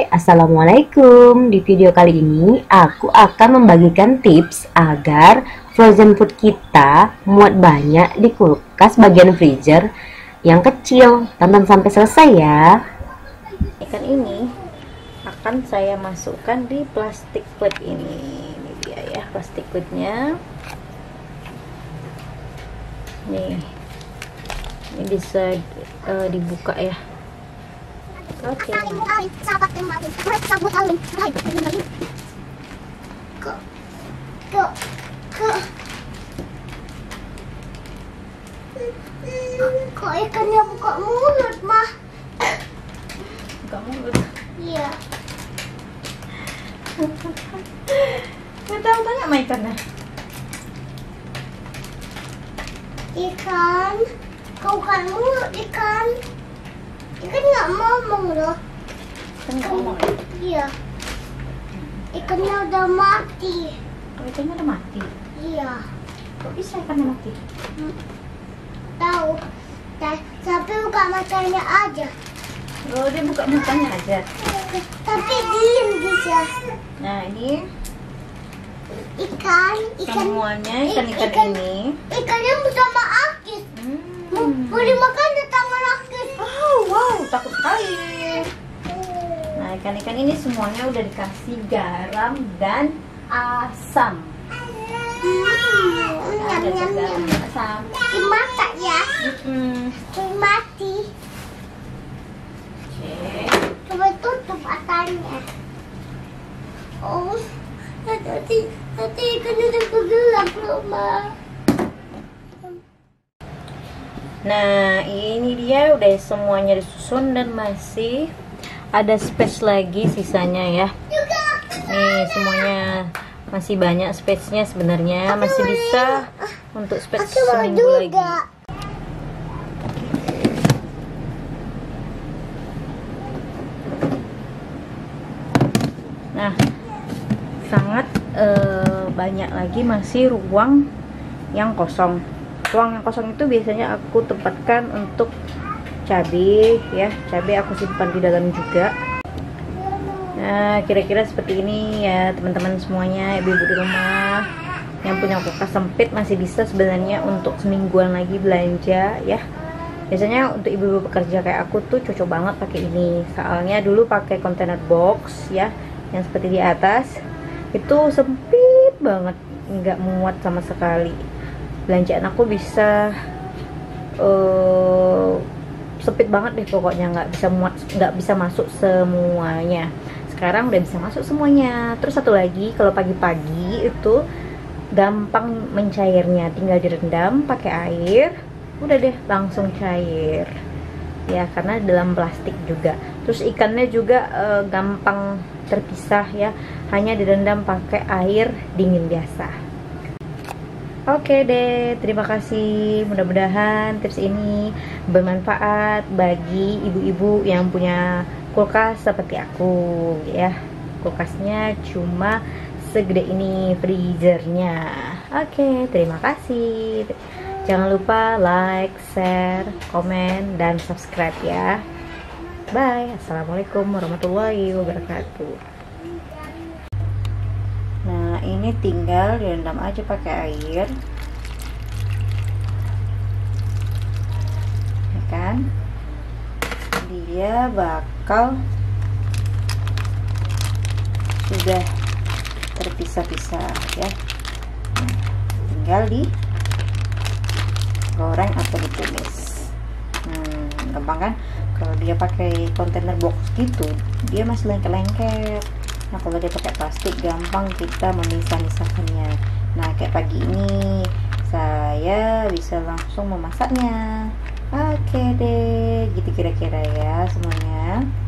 Hai, Assalamualaikum. Di video kali ini aku akan membagikan tips agar frozen food kita muat banyak di kulkas bagian freezer yang kecil. Tonton sampai selesai ya. Ikan ini akan saya masukkan di plastik plate ini. Ini dia ya plastik plate-nya. Nih, ini bisa dibuka ya. Oke. Kok ikannya buka mulut, Mah? Buka mulut? Iya. Nggak tahu, tanya sama ikannya. Ikan, kau kan mulut ikan. Ikan nggak ngomong loh. Ikan nggak ngomong ya? Iya. Ikannya udah mati. Oh, ikannya udah mati? Iya. Kok bisa ikannya mati? Tahu. Tapi buka matanya aja. Oh, dia buka matanya aja. Tapi diem bisa. Nah, ini Ikan. semuanya ikan-ikan ini. Ikannya bersama Akis. Boleh makan di tangan Akis. Oh, wow, takut sekali. Nah, ikan-ikan ini semuanya udah dikasih garam dan asam. Ada garam dan asam. Dimasak ya. Mati. Oke. Coba tutup matanya. Oh, nanti ikannya udah bergerak loh, Ma. Nah, ini dia udah semuanya disusun dan masih ada space lagi sisanya ya. Nih, semuanya masih banyak space-nya sebenarnya, masih bisa untuk space seminggu lagi. Nah, sangat banyak lagi masih ruang yang kosong. Ruang yang kosong itu biasanya aku tempatkan untuk cabai ya. Cabai aku simpan di dalam juga. Nah, kira-kira seperti ini ya teman-teman semuanya, ibu-ibu di rumah yang punya kulkas sempit masih bisa sebenarnya untuk semingguan lagi belanja ya. Biasanya untuk ibu-ibu pekerja kayak aku tuh cocok banget pakai ini. Soalnya dulu pakai container box ya, yang seperti di atas itu sempit banget, nggak muat sama sekali. Belanjaan aku bisa sempit banget deh pokoknya, nggak bisa muat, nggak bisa masuk semuanya. Sekarang udah bisa masuk semuanya. Terus satu lagi, kalau pagi-pagi itu gampang mencairnya, tinggal direndam pakai air, udah deh langsung cair ya, karena dalam plastik juga. Terus ikannya juga gampang terpisah ya, hanya direndam pakai air dingin biasa. Oke deh, terima kasih. Mudah-mudahan tips ini bermanfaat bagi ibu-ibu yang punya kulkas seperti aku ya. Kulkasnya cuma segede ini freezernya. Oke, terima kasih. Jangan lupa like, share, komen, dan subscribe ya. Bye. Assalamualaikum warahmatullahi wabarakatuh. Nah, ini tinggal direndam aja pakai air ya kan, dia bakal sudah terpisah-pisah ya. Tinggal di goreng atau ditumis. Gampang kan? Kalau dia pakai container box gitu, dia masih lengket-lengket. Nah, kalau dia pakai plastik gampang kita memisah-misahkannya. Nah, kayak pagi ini saya bisa langsung memasaknya. Oke deh, gitu kira-kira ya semuanya.